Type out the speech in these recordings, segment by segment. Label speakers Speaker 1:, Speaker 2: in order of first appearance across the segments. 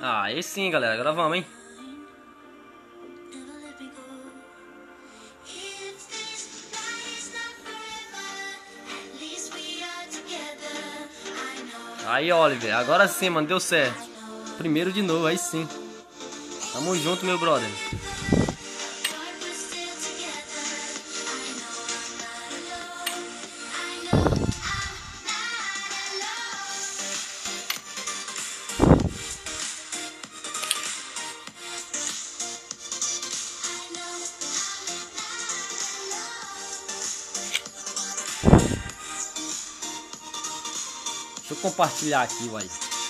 Speaker 1: Ah, aí sim, galera. Agora vamos, hein? Aí, Oliver. Agora sim, mano. Deu certo. Primeiro de novo, aí sim. Tamo junto, meu brother. Deixa eu compartilhar aqui, uai.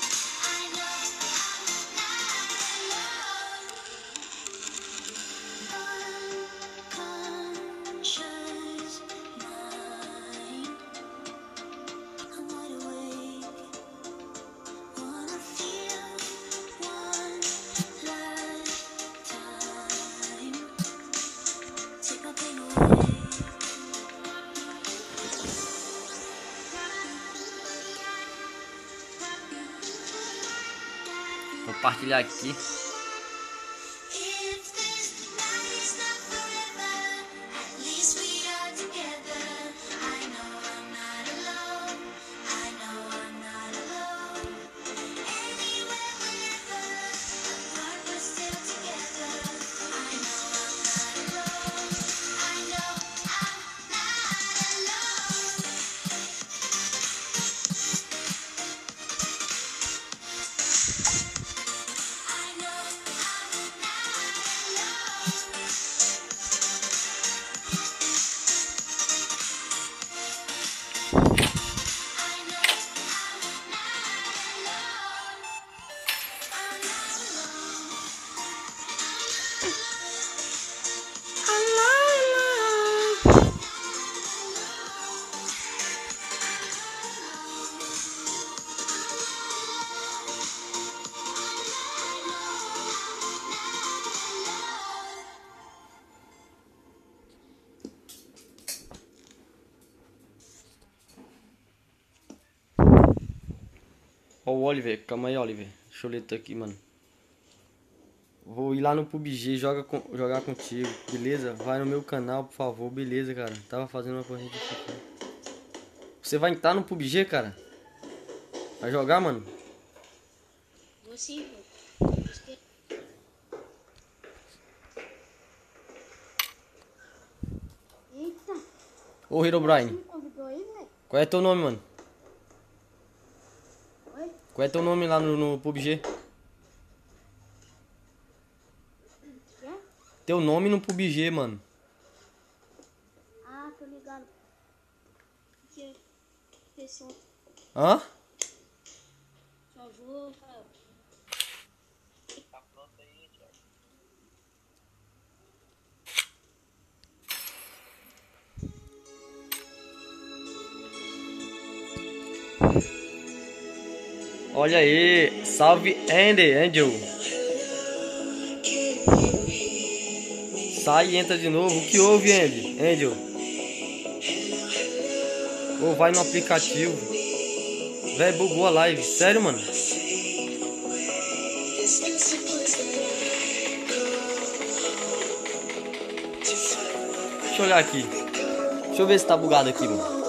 Speaker 1: Compartilhar aqui. Ó o Oliver, calma aí, Oliver. Deixa eu ler isso aqui, mano. Vou ir lá no PUBG jogar contigo, beleza? Vai no meu canal, por favor, beleza, cara. Tava fazendo uma corrida aqui. Você vai entrar no PUBG, cara? Vai jogar, mano?
Speaker 2: Vou sim, Eita.
Speaker 1: Ô, Herobrine.
Speaker 2: Me convidou aí, velho?
Speaker 1: Qual é teu nome, mano?
Speaker 2: Oi?
Speaker 1: Qual é teu nome lá no PUBG?
Speaker 2: Quer?
Speaker 1: Teu nome no PUBG, mano.
Speaker 2: Ah, tô ligado. Que pessoa.
Speaker 1: Hã?
Speaker 2: Só vou.
Speaker 1: Olha aí. Salve, Angel. Sai e entra de novo. O que houve, Angel? Ou vai no aplicativo. Véi, bugou a live. Sério, mano? Deixa eu olhar aqui. Deixa eu ver se tá bugado aqui, mano.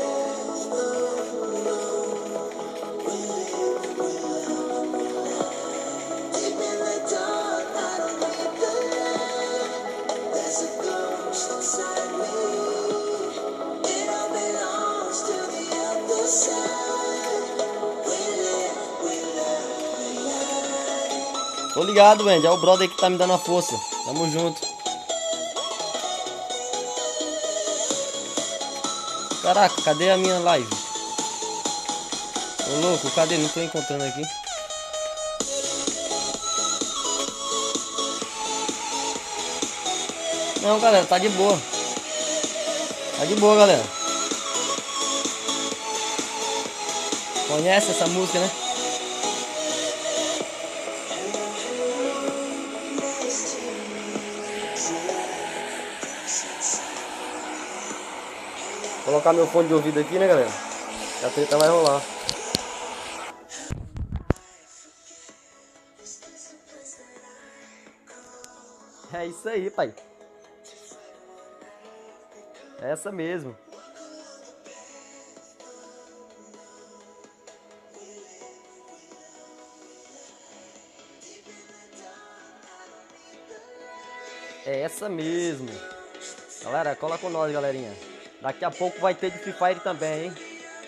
Speaker 1: Tô ligado, Andy. É o brother que tá me dando a força. Tamo junto. Caraca, cadê a minha live? Ô louco, cadê? Não tô encontrando aqui. Não, galera, tá de boa. Tá de boa, galera. Conhece essa música, né? Vou colocar meu fone de ouvido aqui, né, galera? A treta vai rolar. É isso aí, pai. É essa mesmo. É essa mesmo. Galera, cola com nós, galerinha. Daqui a pouco vai ter de Free Fire também, hein?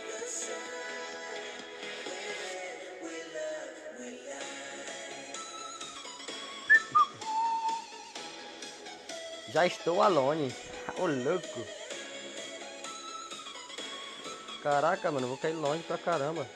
Speaker 1: Já estou alone. Ô, louco. Caraca, mano, vou cair longe pra caramba.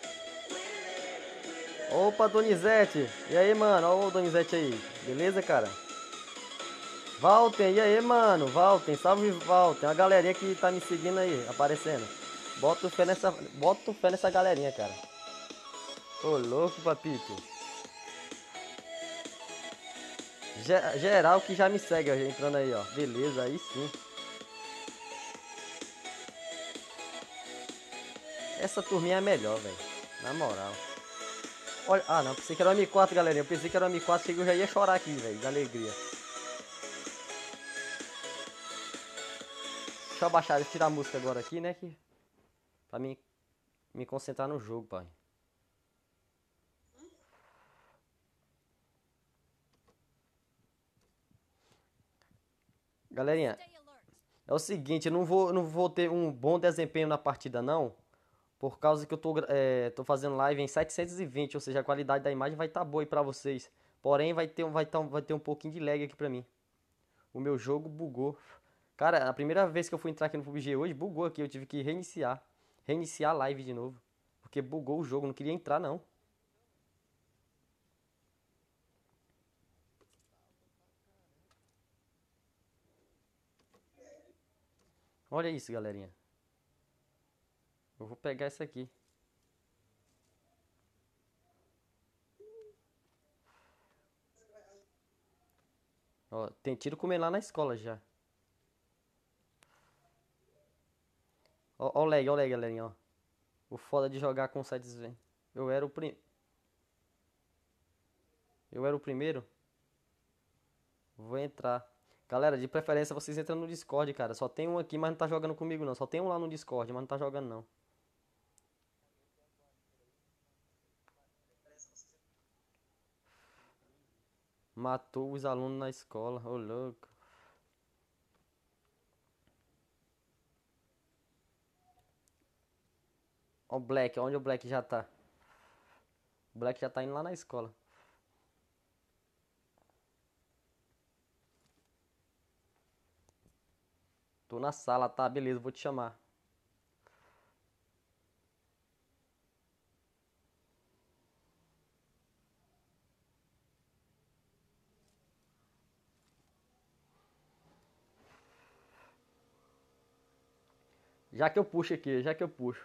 Speaker 1: Opa, Donizete. E aí, mano? Ó o Donizete aí. Beleza, cara? Valten, e aí, mano? Valten, salve Valten. A galerinha que tá me seguindo aí, aparecendo. Bota fé nessa galerinha, cara. Ô, louco, papito. Geral que já me segue, ó, entrando aí, ó. Beleza, aí sim. Essa turminha é melhor, velho. Na moral. Olha, ah, não, pensei que era o M4, galerinha. Eu pensei que era o M4, achei que eu já ia chorar aqui, velho, de alegria. Deixa eu abaixar, tirar a música agora aqui, né, que pra me concentrar no jogo, pai. Galerinha, é o seguinte, eu não vou ter um bom desempenho na partida, não. Por causa que eu tô fazendo live em 720, ou seja, a qualidade da imagem vai estar boa aí pra vocês. Porém, vai ter um pouquinho de lag aqui pra mim. O meu jogo bugou. Cara, a primeira vez que eu fui entrar aqui no PUBG hoje, bugou aqui. Eu tive que reiniciar. Reiniciar a live de novo. Porque bugou o jogo, não queria entrar não. Olha isso, galerinha. Eu vou pegar essa aqui. Ó, tem tiro comendo lá na escola já. Ó o lag, galerinha, ó. O foda de jogar com sites, velho. Eu era o prim... Eu era o primeiro. Vou entrar. Galera, de preferência vocês entram no Discord, cara. Só tem um aqui, mas não tá jogando comigo não. Só tem um lá no Discord, mas não tá jogando não. Matou os alunos na escola. Ô, louco. Ó o Black, onde o Black já tá? O Black já tá indo lá na escola. Tô na sala, tá? Beleza, vou te chamar. Já que eu puxo aqui, já que eu puxo.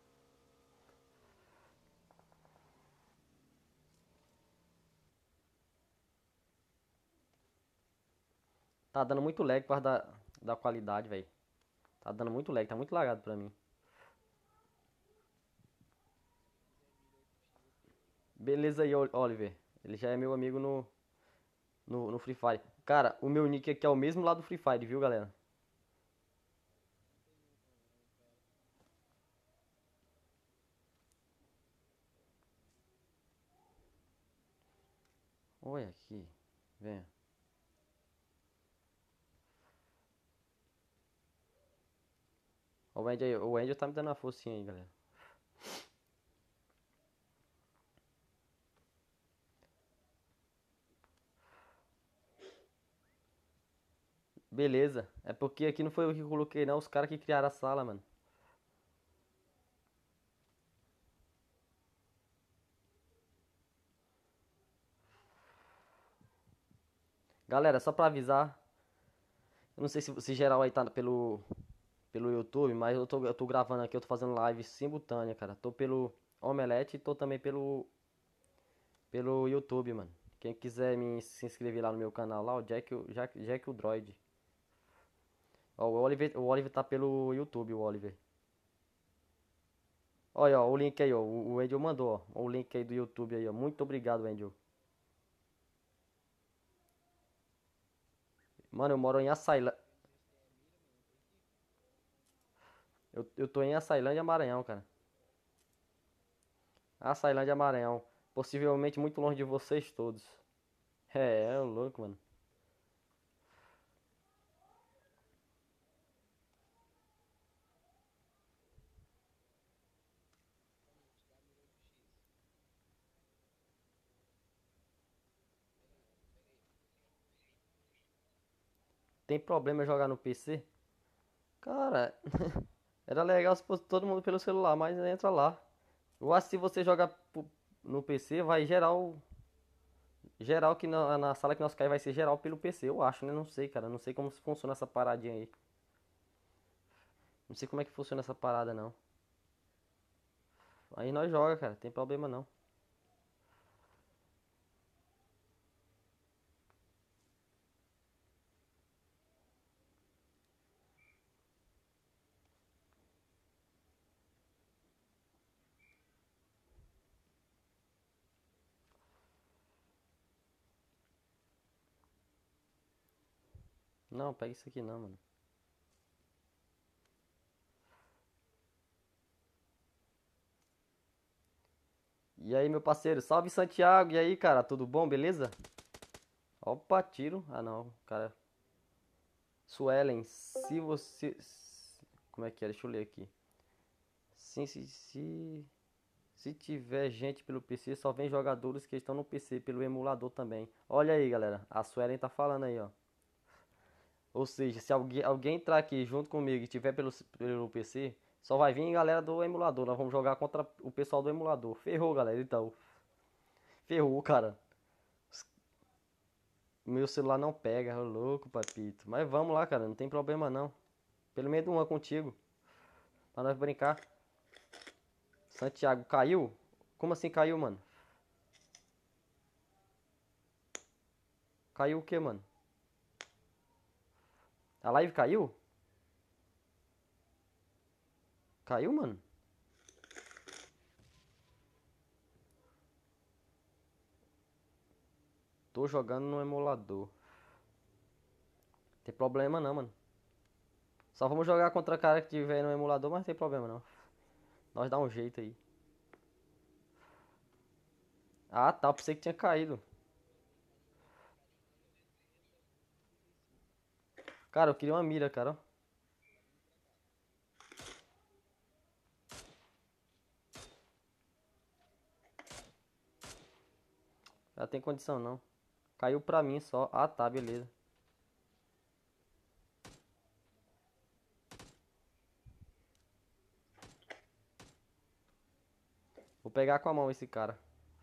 Speaker 1: Tá dando muito lag por causa da qualidade, velho. Tá dando muito lag, tá muito lagado pra mim. Beleza aí, Oliver. Ele já é meu amigo no Free Fire. Cara, o meu nick aqui é o mesmo lá do Free Fire, viu, galera? Olha aqui. Venha. Ó, o Andy aí. O Andy tá me dando uma forcinha aí, galera. Beleza. É porque aqui não foi eu que coloquei, não. Os caras que criaram a sala, mano. Galera, só pra avisar. Eu não sei se geral aí tá pelo YouTube, mas eu tô gravando aqui, eu tô fazendo live simultânea, cara. Tô pelo Omelete e tô também pelo YouTube, mano. Quem quiser se inscrever lá no meu canal lá, o Jack o Droid. Ó, o Oliver tá pelo YouTube, o Oliver. Olha, ó, o link aí, ó. O Angel mandou, ó. O link aí do YouTube aí, ó. Muito obrigado, Angel. Mano, eu moro em Açailândia. Eu tô em Açailândia, Maranhão, cara. Açailândia, Maranhão. Possivelmente muito longe de vocês todos. É louco, mano. Tem problema jogar no PC? Cara, era legal se fosse todo mundo pelo celular, mas entra lá. Eu acho que se você jogar no PC, vai geral. Geral que na sala que nós cair vai ser geral pelo PC, eu acho, né? Não sei, cara. Não sei como funciona essa paradinha aí. Não sei como é que funciona essa parada, não. Aí nós joga, cara. Tem problema não. Não, pega isso aqui não, mano. E aí, meu parceiro? Salve Santiago. E aí, cara? Tudo bom? Beleza? Opa, tiro. Ah, não, cara. Suelen, se você. Como é que é? Deixa eu ler aqui. Sim, se tiver gente pelo PC, só vem jogadores que estão no PC pelo emulador também. Olha aí, galera. A Suelen tá falando aí, ó. Ou seja, se alguém entrar aqui junto comigo e tiver pelo PC, só vai vir galera do emulador. Nós vamos jogar contra o pessoal do emulador. Ferrou, galera. Então, ferrou, cara. Meu celular não pega, ô louco, papito. Mas vamos lá, cara. Não tem problema não. Pelo menos uma contigo. Pra nós brincar. Santiago caiu? Como assim caiu, mano? Caiu o que, mano? A live caiu? Caiu, mano? Tô jogando no emulador. Tem problema não, mano. Só vamos jogar contra cara que tiver no emulador, mas não tem problema não. Nós dá um jeito aí. Ah, tá. Eu pensei que tinha caído. Cara, eu queria uma mira, cara. Já tem condição não. Caiu pra mim só. Ah, tá, beleza. Vou pegar com a mão esse cara.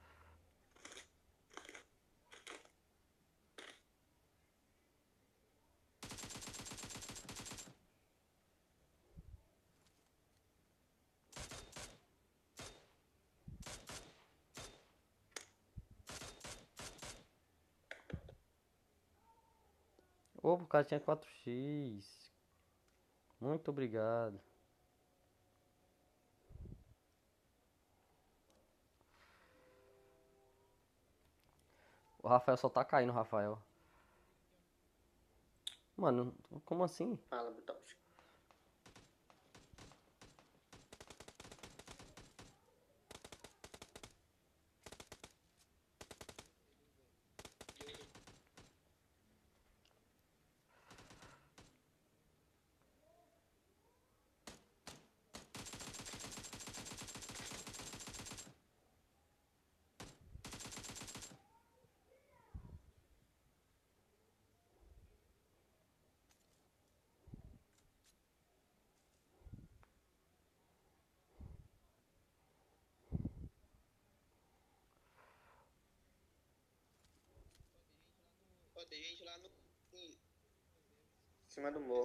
Speaker 1: Opa, o cara tinha 4x. Muito obrigado. O Rafael só tá caindo, Rafael. Mano, como assim?
Speaker 3: Fala, Butoski. Ó, tem gente lá no. Em cima do morro.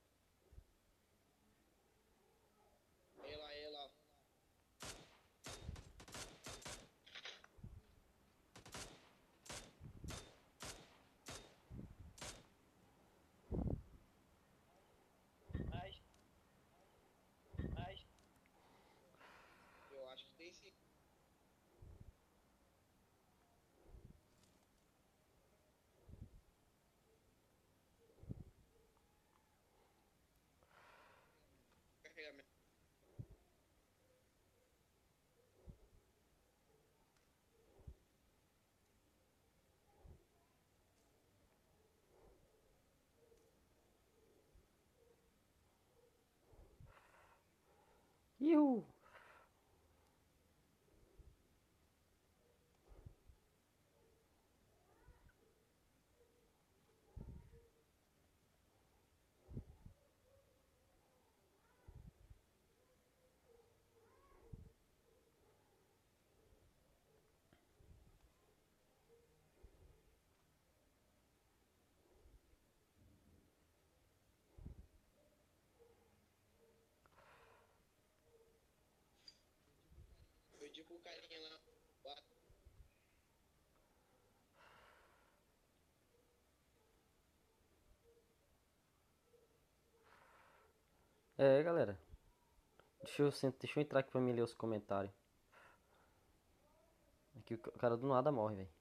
Speaker 3: Ela.
Speaker 1: Iu.
Speaker 3: Eu digo o carinha lá.
Speaker 1: É, galera. Deixa eu entrar aqui pra me ler os comentários. Aqui o cara do nada morre, velho.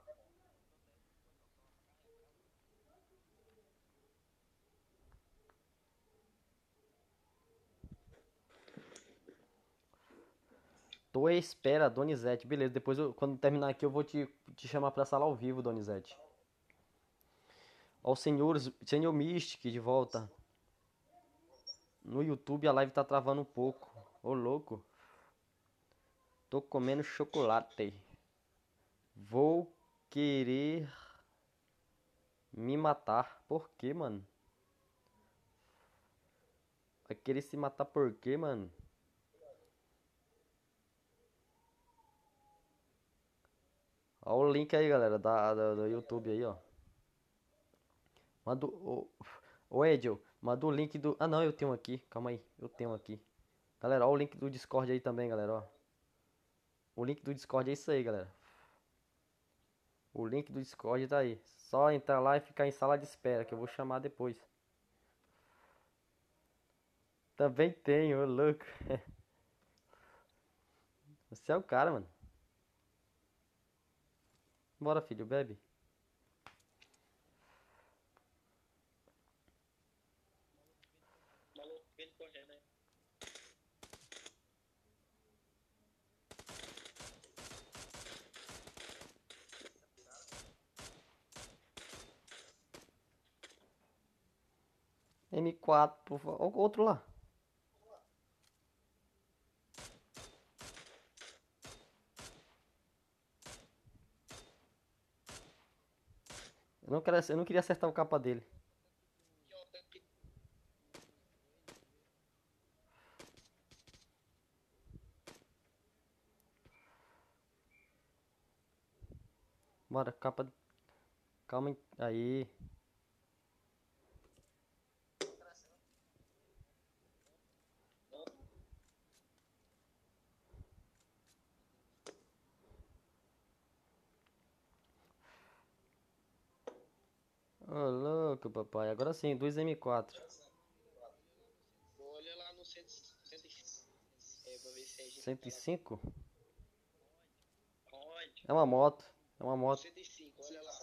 Speaker 1: Tô à espera, Donizete. Beleza, depois quando terminar aqui eu vou te chamar pra sala ao vivo, Donizete. Ó, o senhor Mystic de volta. No YouTube a live tá travando um pouco. Ô, louco. Tô comendo chocolate. Vou querer me matar. Por quê, mano? Vai querer se matar por quê, mano? Ó o link aí, galera, do YouTube aí, ó. Manda o Edil, manda o link do... Ah, não, eu tenho aqui. Calma aí, eu tenho aqui. Galera, ó o link do Discord aí também, galera, ó. O link do Discord é isso aí, galera. O link do Discord tá aí. Só entrar lá e ficar em sala de espera, que eu vou chamar depois. Também tenho, ô louco. Você é o cara, mano. Bora, filho, bebe.
Speaker 3: Maluco, ele correndo, né?
Speaker 1: M4, por favor. Ó, outro lá. Eu não queria acertar o capa dele. Bora, capa. Calma aí. Ô, louco, papai. Agora sim, 2M4.
Speaker 3: Olha lá no 105. É, pra ver se a gente
Speaker 1: 105?
Speaker 3: pode.
Speaker 1: É uma moto. É uma
Speaker 3: No
Speaker 1: moto.
Speaker 3: 105, olha lá.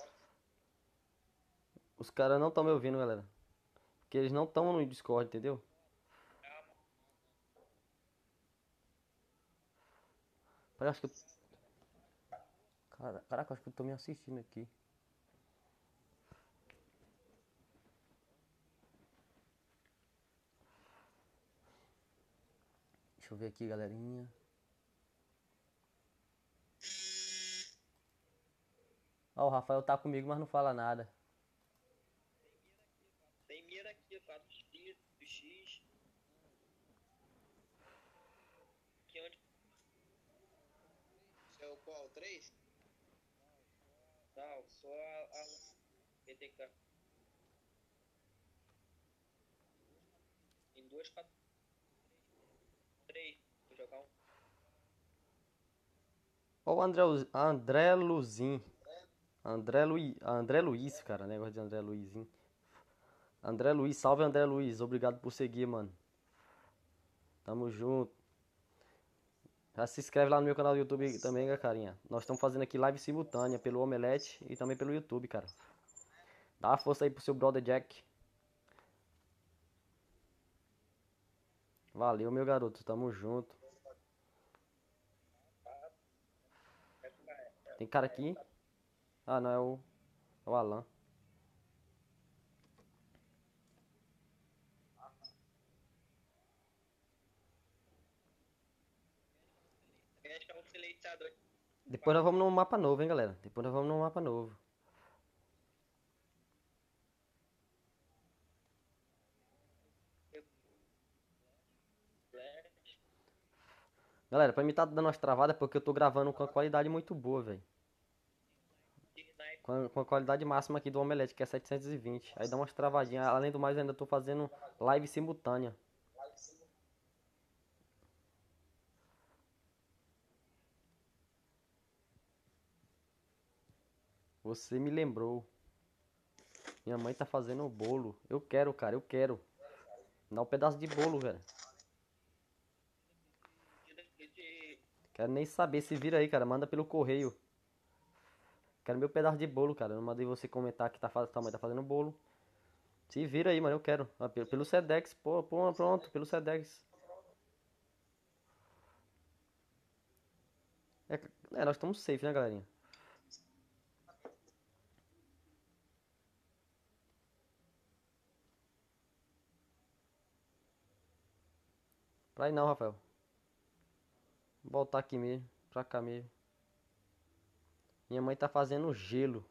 Speaker 1: Os caras não estão me ouvindo, galera. Porque eles não estão no Discord, entendeu? Cara, acho que eu... Caraca, acho que eu tô me assistindo aqui. Deixa eu ver aqui, galerinha. Ó, o Rafael tá comigo, mas não fala nada.
Speaker 3: Tem mira aqui, 4x, 2x. Aqui onde? Esse é o qual? 3? Não, só a BTK. Tem 2, 4, 3. Vou jogar um.
Speaker 1: Ó o André Luzin. André Luiz, cara. Negócio de André Luizinho. André Luiz, salve André Luiz. Obrigado por seguir, mano. Tamo junto. Já se inscreve lá no meu canal do YouTube também, carinha. Nós estamos fazendo aqui live simultânea pelo Omelete e também pelo YouTube, cara. Dá uma força aí pro seu brother Jack. Valeu, meu garoto. Tamo junto. Tem cara aqui? Ah, não, é o Alan.
Speaker 3: silenciador.
Speaker 1: Depois nós vamos num mapa novo, hein, galera. Depois nós vamos num mapa novo. Galera, pra mim tá dando umas travadas porque eu tô gravando com a qualidade muito boa, velho. Com a qualidade máxima aqui do Omelete, que é 720. Aí dá umas travadinhas. Além do mais, eu ainda tô fazendo live simultânea. Você me lembrou. Minha mãe tá fazendo bolo. Eu quero, cara, eu quero. Me dá um pedaço de bolo, velho. Quero nem saber. Se vira aí, cara. Manda pelo correio. Quero meu pedaço de bolo, cara. Eu não mandei você comentar que tua mãe tá fazendo bolo. Se vira aí, mano. Eu quero. Ah, pelo Sedex. Pô, pronto. Pelo Sedex. Nós estamos safe, né, galerinha? Pra aí não, Rafael. Vou voltar aqui mesmo. Pra cá mesmo. Minha mãe tá fazendo gelo.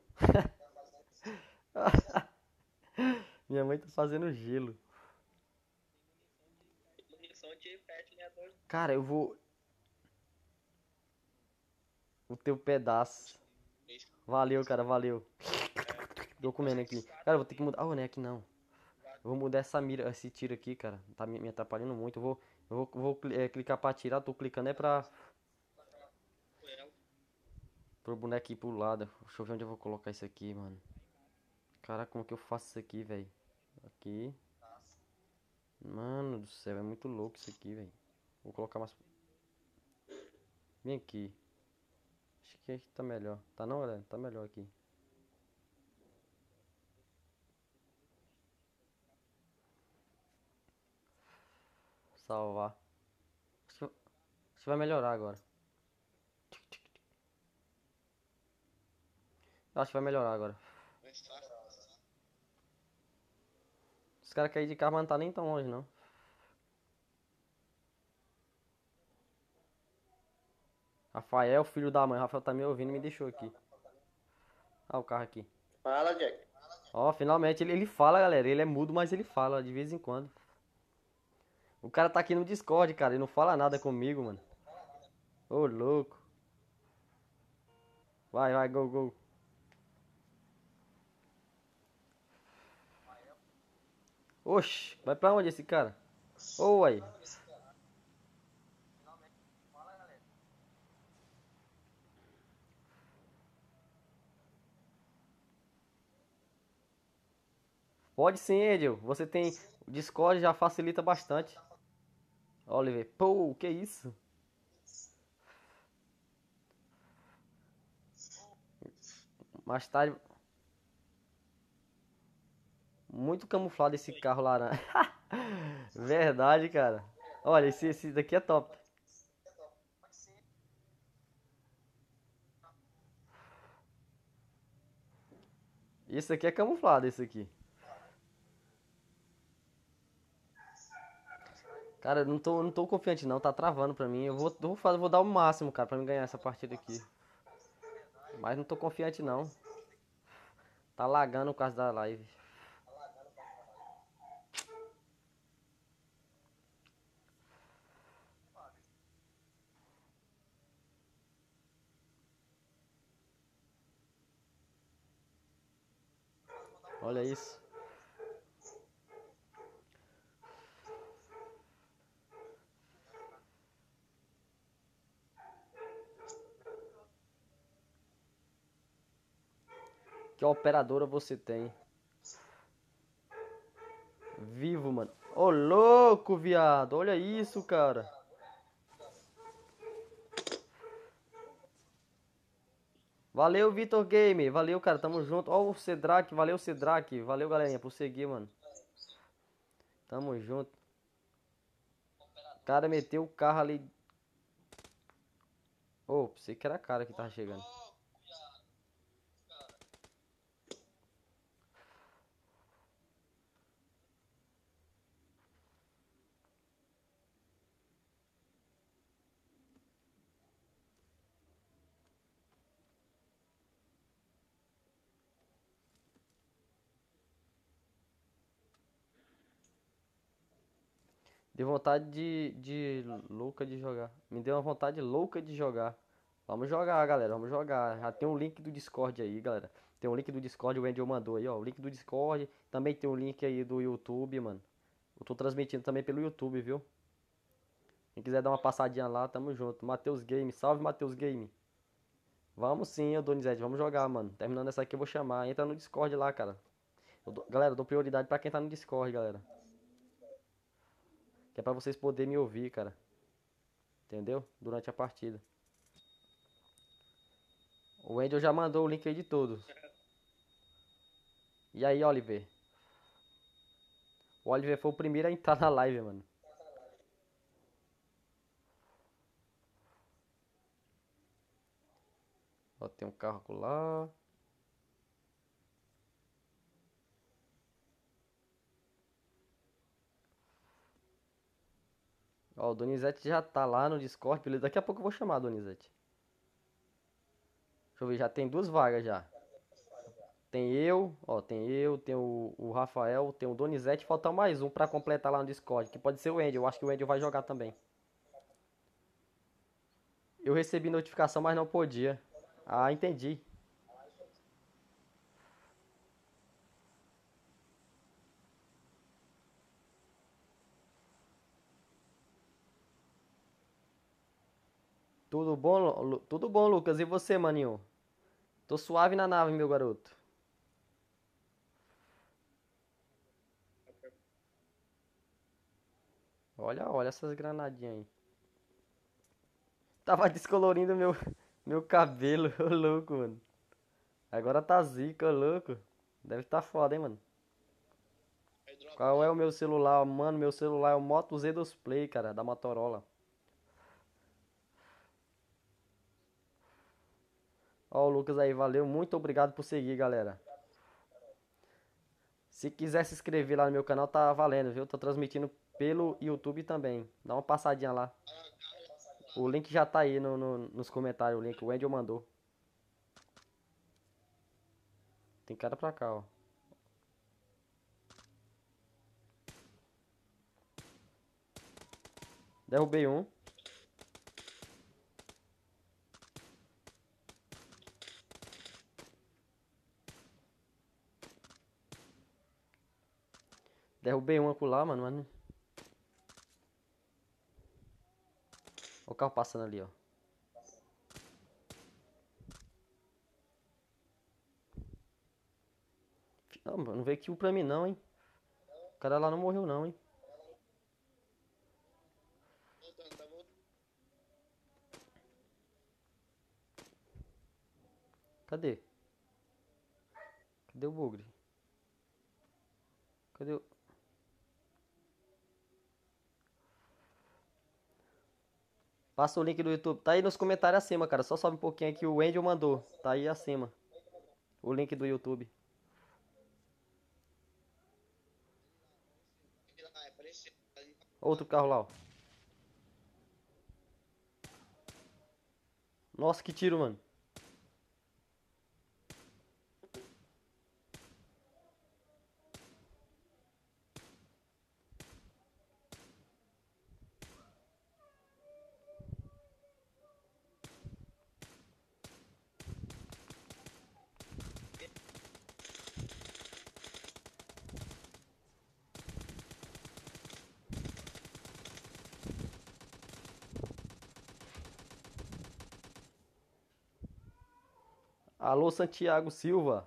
Speaker 1: Minha mãe tá fazendo gelo.
Speaker 3: Munição de pet, né?
Speaker 1: Cara, eu vou. O teu pedaço. Valeu, cara, valeu. Tô comendo aqui. Cara, eu vou ter que mudar. Oh, não é aqui não. Eu vou mudar essa mira, esse tiro aqui, cara. Tá me atrapalhando muito. Eu vou clicar pra atirar. Tô clicando é pra. Pro boneco ir pro lado. Deixa eu ver onde eu vou colocar isso aqui, mano. Caraca, como que eu faço isso aqui, velho? Aqui. Mano do céu, é muito louco isso aqui, velho. Vou colocar mais. Vem aqui. Acho que aqui tá melhor. Tá não, galera? Tá melhor aqui. Salvar. Acho que vai melhorar agora. Acho que vai melhorar agora. Os caras caíram de carro, mas não tá nem tão longe, não. Rafael, filho da mãe. Rafael tá me ouvindo e me deixou aqui. Ah, o carro aqui.
Speaker 3: Fala, Jack.
Speaker 1: Ó, finalmente ele fala, galera. Ele é mudo, mas ele fala de vez em quando. O cara tá aqui no Discord, cara. Ele não fala nada comigo, mano. Ô, louco. Vai, go, go. Oxi, vai pra onde esse cara? Ô, aí. Pode sim, Edil. Você tem. O Discord já facilita bastante. Oliver. Pô, que isso? Mais tarde. Muito camuflado esse carro laranja. Verdade, cara. Olha, esse daqui é top. Esse aqui é camuflado, esse aqui. Cara, eu não tô confiante não, tá travando pra mim. Vou dar o máximo, cara, pra mim ganhar essa partida aqui. Mas não tô confiante não. Tá lagando por causa da live. Olha isso. Que operadora você tem? Vivo, mano. Ô, louco, viado. Olha isso, cara. Valeu, Vitor Game. Valeu, cara. Tamo junto. Ó, o Cedrak. Valeu, Cedrak. Valeu, galerinha, por seguir, mano. Tamo junto. O cara meteu o carro ali. Ô, pensei que era a cara que tava chegando. Deu vontade de louca de jogar. Me deu uma vontade louca de jogar. Vamos jogar, galera. Vamos jogar. Já tem um link do Discord aí, galera. Tem um link do Discord, o Angel mandou aí, ó. O link do Discord. Também tem o link aí do YouTube, mano. Eu tô transmitindo também pelo YouTube, viu? Quem quiser dar uma passadinha lá, tamo junto. Matheus Game, salve Matheus Game. Vamos sim, ô Donizete, vamos jogar, mano. Terminando essa aqui eu vou chamar. Entra no Discord lá, cara. Galera, eu dou prioridade pra quem tá no Discord, galera. Que é pra vocês poderem me ouvir, cara. Entendeu? Durante a partida. O Angel já mandou o link aí de todos. E aí, Oliver? O Oliver foi o primeiro a entrar na live, mano. Ó, tem um carro lá. Ó, o Donizete já tá lá no Discord, beleza? Daqui a pouco eu vou chamar, Donizete. Deixa eu ver, já tem duas vagas já. Tem eu, ó, tem o Rafael, tem o Donizete, falta mais um pra completar lá no Discord, que pode ser o Angel, eu acho que o Angel vai jogar também. Eu recebi notificação, mas não podia. Ah, entendi. Tudo bom, tudo bom, Lucas? E você, maninho? Tô suave na nave, meu garoto. Olha essas granadinhas aí. Tava descolorindo meu cabelo, ô louco, mano. Agora tá zica, ô louco. Deve tá foda, hein, mano.
Speaker 3: Aí dropa
Speaker 1: Qual é o
Speaker 3: nele.
Speaker 1: meu celular? Mano, meu celular é o Moto Z2 Play, cara, da Motorola. Ó, o Lucas aí, valeu. Muito obrigado por seguir, galera. Se quiser se inscrever lá no meu canal, tá valendo, viu? Tô transmitindo pelo YouTube também. Dá uma passadinha lá. O link já tá aí nos comentários, o link. O Angel mandou. Tem cara pra cá, ó. Derrubei um. Derrubei um acolá, mano. Ó o carro passando ali, ó. Não, mano, não veio kill pra mim não, hein. O cara lá não morreu não, hein.
Speaker 3: Voltando, tá voltando.
Speaker 1: Cadê? Cadê o bugre? Cadê o... Passa o link do YouTube. Tá aí nos comentários acima, cara. Só sobe um pouquinho aqui. O Angel mandou. Tá aí acima. O link do YouTube.
Speaker 3: Aquele lá, apareceu. Ali.
Speaker 1: Outro carro lá, ó. Nossa, que tiro, mano. Alô, Santiago Silva.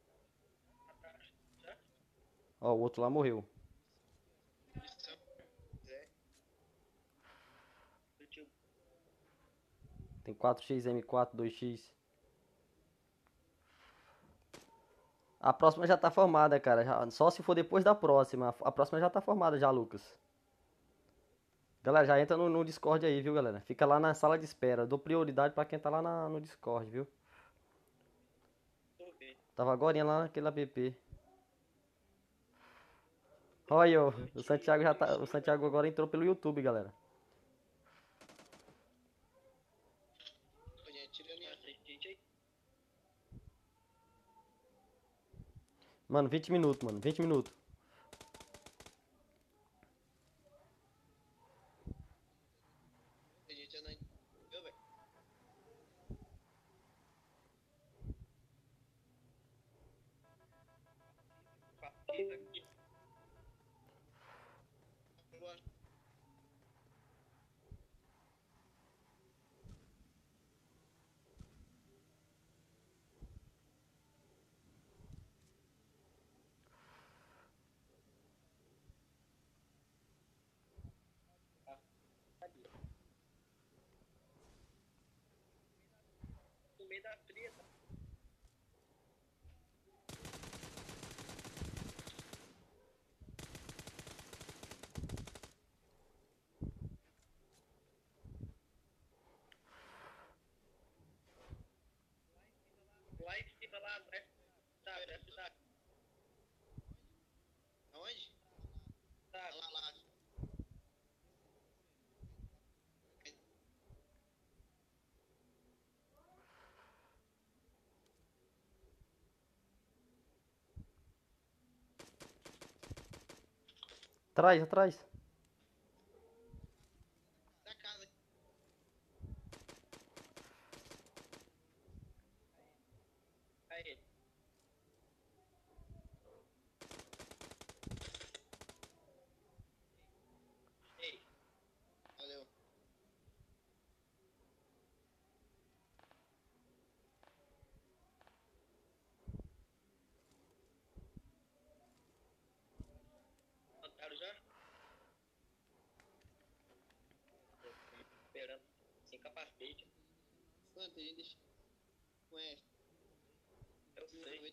Speaker 1: Ó, o outro lá morreu.
Speaker 3: Zé.
Speaker 1: Tem 4x, M4, 2x. A próxima já tá formada, cara. Só se for depois da próxima. A próxima já tá formada já, Lucas. Galera, já entra no Discord aí, viu, galera? Fica lá na sala de espera. Dou prioridade pra quem tá lá no Discord, viu?
Speaker 3: Tô bem.
Speaker 1: Tava agorinha lá naquele app. Olha aí, ó. O Santiago já tá. O Santiago agora entrou pelo YouTube, galera.
Speaker 3: Ô, gente, tira ali. Assistente aí.
Speaker 1: Mano, 20 minutos, mano. 20 minutos.
Speaker 3: No meio da treta. Lá em cima, lá, né? Tá. Aonde? Tá, lá.
Speaker 1: Atrás.
Speaker 3: Da casa. Aí. Ei. Valeu. Mataram já? Esperando. Sem capacete. Mano, tem gente deixando. Conhece. Eu sei.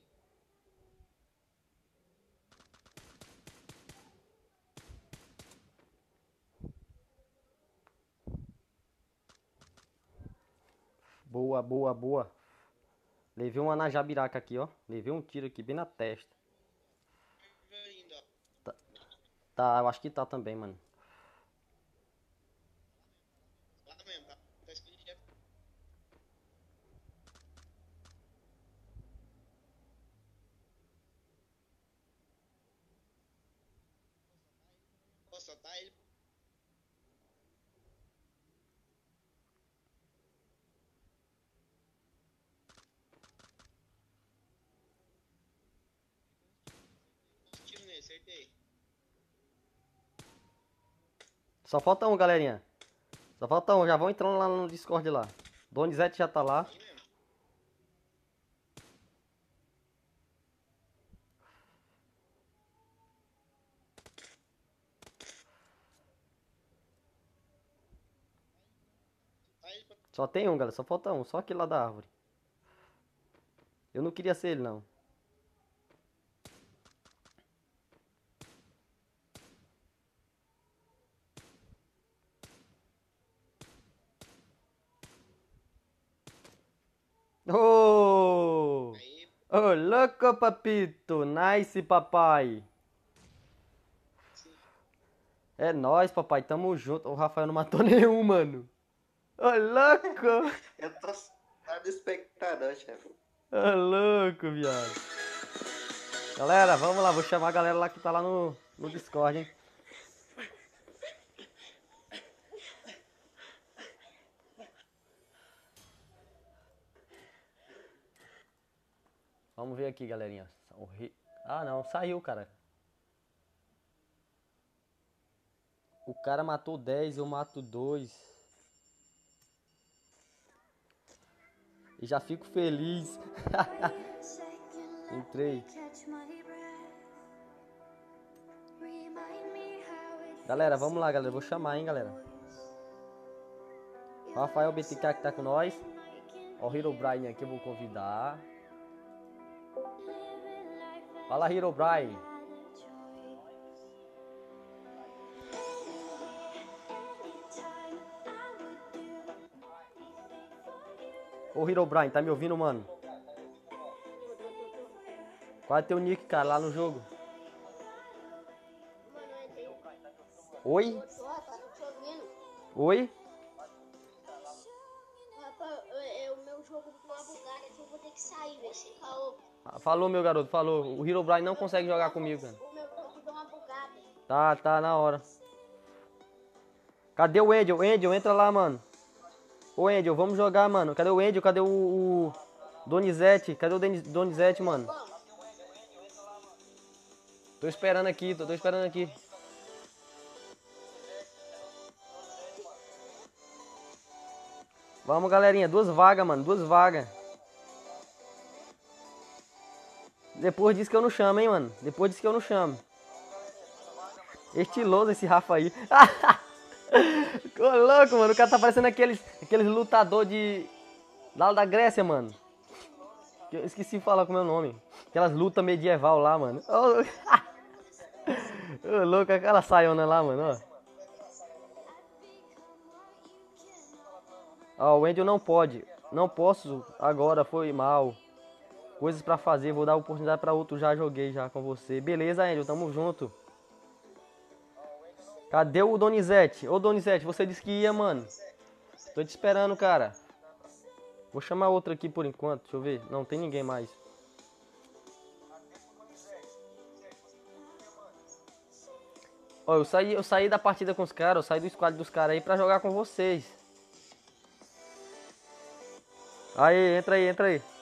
Speaker 1: Boa. Levei uma na jabiraca aqui, ó. Levei um tiro aqui bem na testa.
Speaker 3: Ainda.
Speaker 1: Tá, eu acho que tá também, mano.
Speaker 3: Lá mesmo, tá? Tá escondido. Posso soltar ele? Tiro nele, acertei.
Speaker 1: Só falta um, galerinha. Só falta um. Já vão entrando lá no Discord lá. Donizete já tá lá.
Speaker 3: Aí mesmo. Aí ele pra...
Speaker 1: Só tem um, galera. Só falta um. Só aquele lá da árvore. Eu não queria ser ele, não. Ô!
Speaker 3: Aí,
Speaker 1: Ô, louco, papito. Nice, papai. É nóis, papai. Tamo junto. O Rafael não matou nenhum, mano. Ô, louco.
Speaker 4: Eu tô só de espectador, chefe.
Speaker 1: Ô, louco, viado. Galera, vamos lá. Vou chamar a galera lá que tá lá no Discord, hein. Vamos ver aqui, galerinha. Ah, não. Saiu, cara. O cara matou 10, eu mato 2. E já fico feliz. Entrei. Galera, vamos lá, galera. Vou chamar, hein, galera. O Rafael BTK que tá com nós. Ó, o Herobrine aqui eu vou convidar. Fala, Herobrine. Ô, Herobrine, tá me ouvindo, mano? Qual é teu nick, cara, lá no jogo?
Speaker 2: Mano, eu entrei.
Speaker 1: Oi?
Speaker 2: Tô, rapaz, tô te ouvindo.
Speaker 1: Oi?
Speaker 2: Rapaz, o meu jogo com uma bugada, então eu vou ter que sair, velho. Sem caô.
Speaker 1: Falou, meu garoto, falou. O Herobrine não consegue jogar comigo, cara.
Speaker 2: O meu jogo deu uma bugada.
Speaker 1: Tá na hora. Cadê o Angel? Angel, entra lá, mano. Ô, Angel, vamos jogar, mano. Cadê o Angel? Cadê o Donizete? Cadê o Donizete, mano?
Speaker 2: Vamos.
Speaker 1: Tô esperando aqui, tô esperando aqui. Vamos, galerinha. 2 vagas, mano. 2 vagas. Depois disso que eu não chamo, hein, mano. Depois disso que eu não chamo. Estiloso esse Rafa aí. Ficou louco, mano. O cara tá parecendo aqueles lutador de... lá da Grécia, mano. Eu esqueci de falar com o meu nome. Aquelas lutas medieval lá, mano. Ô, louco, aquela saiona lá, mano, ó. Ó, o Wendel não pode. Não posso agora, foi mal. Coisas pra fazer, vou dar oportunidade pra outro. Já joguei já com você. Beleza, Wendel, tamo junto. Cadê o Donizete? Ô, Donizete, você disse que ia, mano. Tô te esperando, cara. Vou chamar outro aqui por enquanto, deixa eu ver. Não, tem ninguém mais. Ó, eu saí da partida com os caras, eu saí do squad dos caras aí pra jogar com vocês. Aí, entra aí, entra aí.